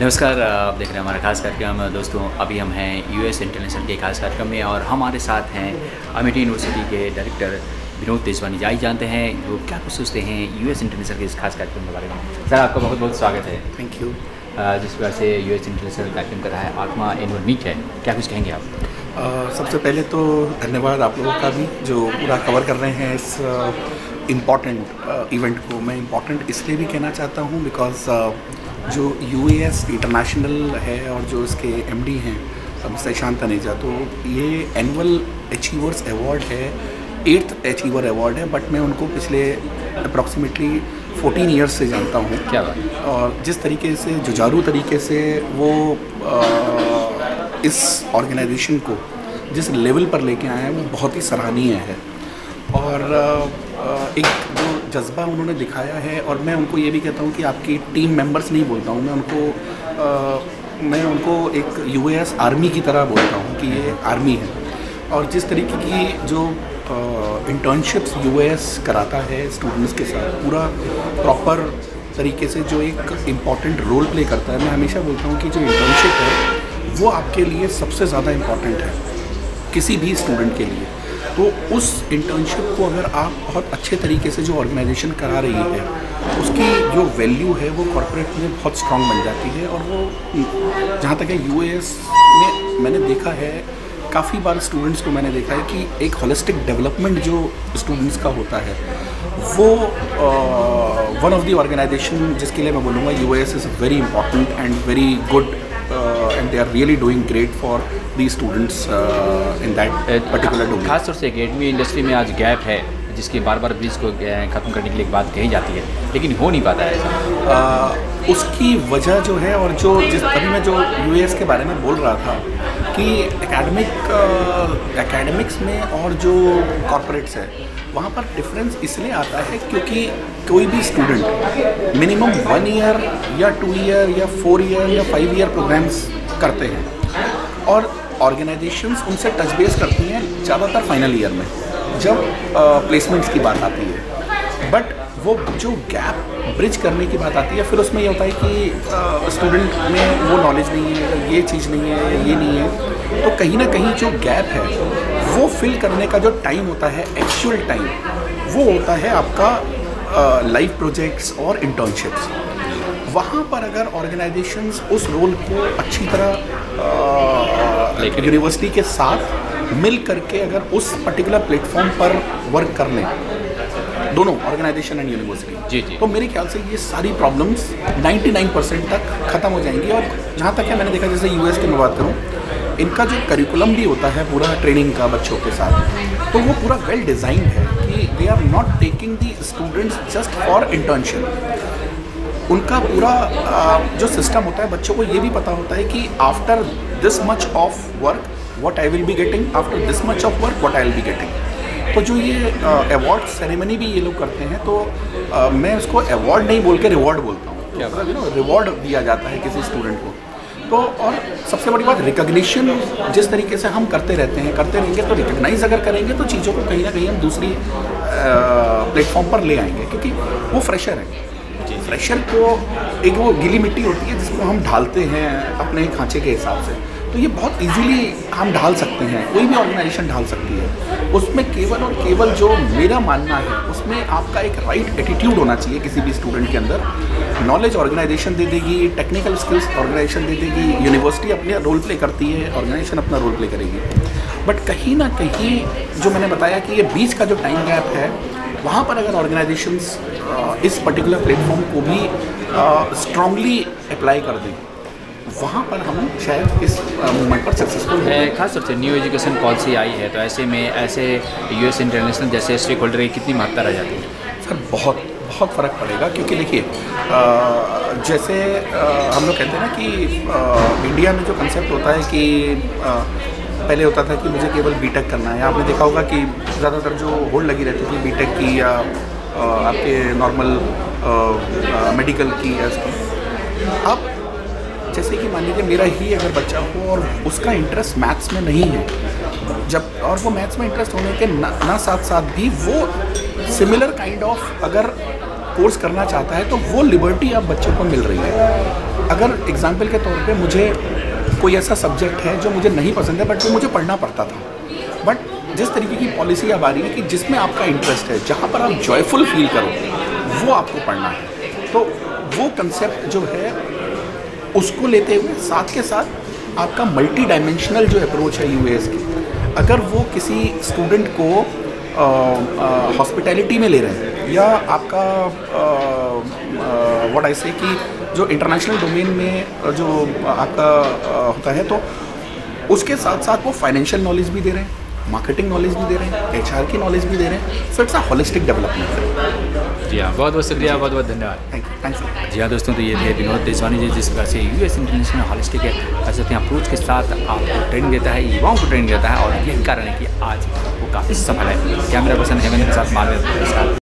नमस्कार, आप देख रहे हैं हमारा खास कार्यक्रम। दोस्तों, अभी हम हैं यूएस इंटरनेशनल के खास कार्यक्रम में और हमारे साथ हैं अमिटी यूनिवर्सिटी के डायरेक्टर विनोद तेजवानी। जाई जानते हैं वो क्या कुछ सोचते हैं यूएस इंटरनेशनल के इस खास कार्यक्रम के बारे में। सर, आपका बहुत बहुत स्वागत है। Thank you. जिस प्रकार से यूएस इंटरनेशनल कार्यक्रम कर रहा है आत्मा एनुअल मीट है, क्या कुछ कहेंगे आप? सबसे पहले तो धन्यवाद आप लोगों का भी जो पूरा कवर कर रहे हैं इस इम्पॉर्टेंट इवेंट को। मैं इम्पॉर्टेंट इसलिए भी कहना चाहता हूँ बिकॉज जो यूएस इंटरनेशनल है और जो इसके एमडी हैं मिस्टर शांत तनेजा, तो ये एनुअल अचीवर्स अवार्ड है, 8th अचीवर अवार्ड है। बट मैं उनको पिछले अप्रॉक्सीमेटली 14 ईयर्स से जानता हूँ। क्या बात। और जिस तरीके से जुझारू तरीके से वो इस ऑर्गेनाइजेशन को जिस लेवल पर लेके आए हैं वो बहुत ही सराहनीय है। और एक जो जज्बा उन्होंने दिखाया है, और मैं उनको ये भी कहता हूँ कि आपकी टीम मेंबर्स नहीं बोलता हूँ, मैं उनको एक यूएस आर्मी की तरह बोलता हूँ कि ये आर्मी है। और जिस तरीके की जो इंटर्नशिप्स यूएस कराता है स्टूडेंट्स के साथ, पूरा प्रॉपर तरीके से जो एक इम्पॉर्टेंट रोल प्ले करता है, मैं हमेशा बोलता हूँ कि जो इंटर्नशिप है वो आपके लिए सबसे ज़्यादा इम्पॉर्टेंट है किसी भी स्टूडेंट के लिए। तो उस इंटर्नशिप को अगर आप बहुत अच्छे तरीके से जो ऑर्गेनाइजेशन करा रही है, उसकी जो वैल्यू है वो कॉर्पोरेट में बहुत स्ट्रांग बन जाती है। और वो जहाँ तक है यूएस में मैंने देखा है, काफ़ी बार स्टूडेंट्स को मैंने देखा है कि एक होलिस्टिक डेवलपमेंट जो स्टूडेंट्स का होता है वो वन ऑफ द ऑर्गेनाइजेशन जिसके लिए मैं बोलूँगा US is very important and very good and they are really doing great for these students in that particular domain. खास तौर से एकेडमी इंडस्ट्री में आज गैप है जिसकी बार बार ब्रिज को ख़त्म करने के लिए एक बात कही जाती है, लेकिन हो नहीं पाता है ऐसा। उसकी वजह जो है, और जो जिस अभी मैं जो यूएस के बारे में बोल रहा था कि एकेडमिक्स में और जो कॉर्पोरेट्स है वहाँ पर डिफरेंस इसलिए आता है क्योंकि कोई भी स्टूडेंट मिनिमम 1 ईयर या 2 ईयर या 4 ईयर या 5 ईयर प्रोग्राम्स करते हैं, और ऑर्गेनाइजेशंस उनसे टच बेस करती हैं ज़्यादातर फाइनल ईयर में जब प्लेसमेंट्स की बात आती है। बट वो जो गैप ब्रिज करने की बात आती है, फिर उसमें ये होता है कि स्टूडेंट में वो नॉलेज नहीं है, ये चीज़ नहीं है, ये नहीं है। तो कहीं ना कहीं जो गैप है वो फिल करने का जो टाइम होता है, एक्चुअल टाइम, वो होता है आपका लाइव प्रोजेक्ट्स और इंटर्नशिप्स। वहाँ पर अगर ऑर्गेनाइजेशंस उस रोल को अच्छी तरह यूनिवर्सिटी के साथ मिल करके अगर उस पर्टिकुलर प्लेटफॉर्म पर वर्क कर लें, दोनों ऑर्गेनाइजेशन एंड यूनिवर्सिटी, जी, तो मेरे ख्याल से ये सारी प्रॉब्लम्स 99% तक ख़त्म हो जाएंगी। और जहाँ तक है मैंने देखा, जैसे यूएस की मैं बात करूँ, इनका जो करिकुलम भी होता है पूरा ट्रेनिंग का बच्चों के साथ, तो वो पूरा वेल डिज़ाइंड है कि they are not taking the students just for internship. उनका पूरा जो सिस्टम होता है, बच्चों को ये भी पता होता है कि after this much of work what I will be getting, after this much of work what I will be getting. तो जो ये अवार्ड सेरेमनी भी ये लोग करते हैं, तो मैं उसको अवार्ड नहीं बोल के रिवॉर्ड बोलता हूँ। रिवॉर्ड दिया जाता है किसी स्टूडेंट को। तो और सबसे बड़ी बात, रिकग्निशन जिस तरीके से हम करते रहेंगे, तो रिकग्नाइज अगर करेंगे तो चीज़ों को कहीं ना कहीं हम दूसरी प्लेटफॉर्म पर ले आएंगे, क्योंकि वो फ्रेशर है। फ्रेशर को एक वो गीली मिट्टी होती है जिसको हम ढालते हैं अपने खांचे के हिसाब से, तो ये बहुत इजीली हम ढाल सकते हैं, कोई भी ऑर्गेनाइजेशन ढाल सकती है। उसमें केवल और केवल जो मेरा मानना है, उसमें आपका एक राइट एटीट्यूड होना चाहिए किसी भी स्टूडेंट के अंदर। नॉलेज ऑर्गेनाइजेशन दे देगी, टेक्निकल स्किल्स ऑर्गेनाइजेशन दे देगी, यूनिवर्सिटी अपने रोल प्ले करती है, ऑर्गेनाइजेशन अपना रोल प्ले करेगी। बट कहीं ना कहीं जो मैंने बताया कि ये बीच का जो टाइम गैप है, वहाँ पर अगर ऑर्गेनाइजेशंस इस पर्टिकुलर प्लेटफॉर्म को भी स्ट्रांगली अप्लाई कर दें, वहाँ पर हम शायद इस मूवमेंट पर सक्सेसफुल हैं। खास तौर से न्यू एजुकेशन पॉलिसी आई है, तो ऐसे में ऐसे यूएस इंटरनेशनल जैसे स्टेक होल्डर की कितनी महत्ता रह जाती है? सर, बहुत बहुत फ़र्क पड़ेगा, क्योंकि देखिए जैसे हम लोग कहते हैं ना कि इंडिया में जो कंसेप्ट होता है कि पहले होता था कि मुझे केवल बीटेक करना है। आपने देखा होगा कि ज़्यादातर जो होल्ड लगी रहती थी बीटेक की या आपके नॉर्मल मेडिकल की या इसकी। अब जैसे कि मान लीजिए मेरा ही अगर बच्चा हो और उसका इंटरेस्ट मैथ्स में नहीं है, जब और वो मैथ्स में इंटरेस्ट होने के ना साथ साथ भी वो सिमिलर काइंड ऑफ अगर कोर्स करना चाहता है, तो वो लिबर्टी अब बच्चे को मिल रही है। अगर एग्जाम्पल के तौर पे मुझे कोई ऐसा सब्जेक्ट है जो मुझे नहीं पसंद है बट वो मुझे पढ़ना पड़ता था, बट जिस तरीके की पॉलिसी अब आ रही है कि जिसमें आपका इंटरेस्ट है, जहाँ पर आप जॉयफुल फील करो वो आपको पढ़ना है, तो वो कंसेप्ट जो है उसको लेते हुए साथ के साथ आपका मल्टी डायमेंशनल जो अप्रोच है यूएस की, अगर वो किसी स्टूडेंट को हॉस्पिटैलिटी में ले रहे हैं या आपका व्हाट आई से कि जो इंटरनेशनल डोमेन में जो आपका होता है, तो उसके साथ साथ वो फाइनेंशियल नॉलेज भी दे रहे हैं, मार्केटिंग नॉलेज भी दे रहे हैं, एचआर की नॉलेज भी दे रहे हैं, so it's a holistic development. जी हाँ, बहुत बहुत शुक्रिया, बहुत बहुत धन्यवाद। थैंक्स। जी हाँ दोस्तों, तो ये थे विनोद तेजवानी जी, जिस प्रकार से यूएस इंटरनेशनल हॉलिस्टिक है ऐसे अप्रोच के साथ आपको ट्रेनिंग देता है, युवाओं को ट्रेनिंग देता है, और यही कारण है कि आज वो काफ़ी सफल है। कैमरा पर्सन हेमंत के साथ मालवीय।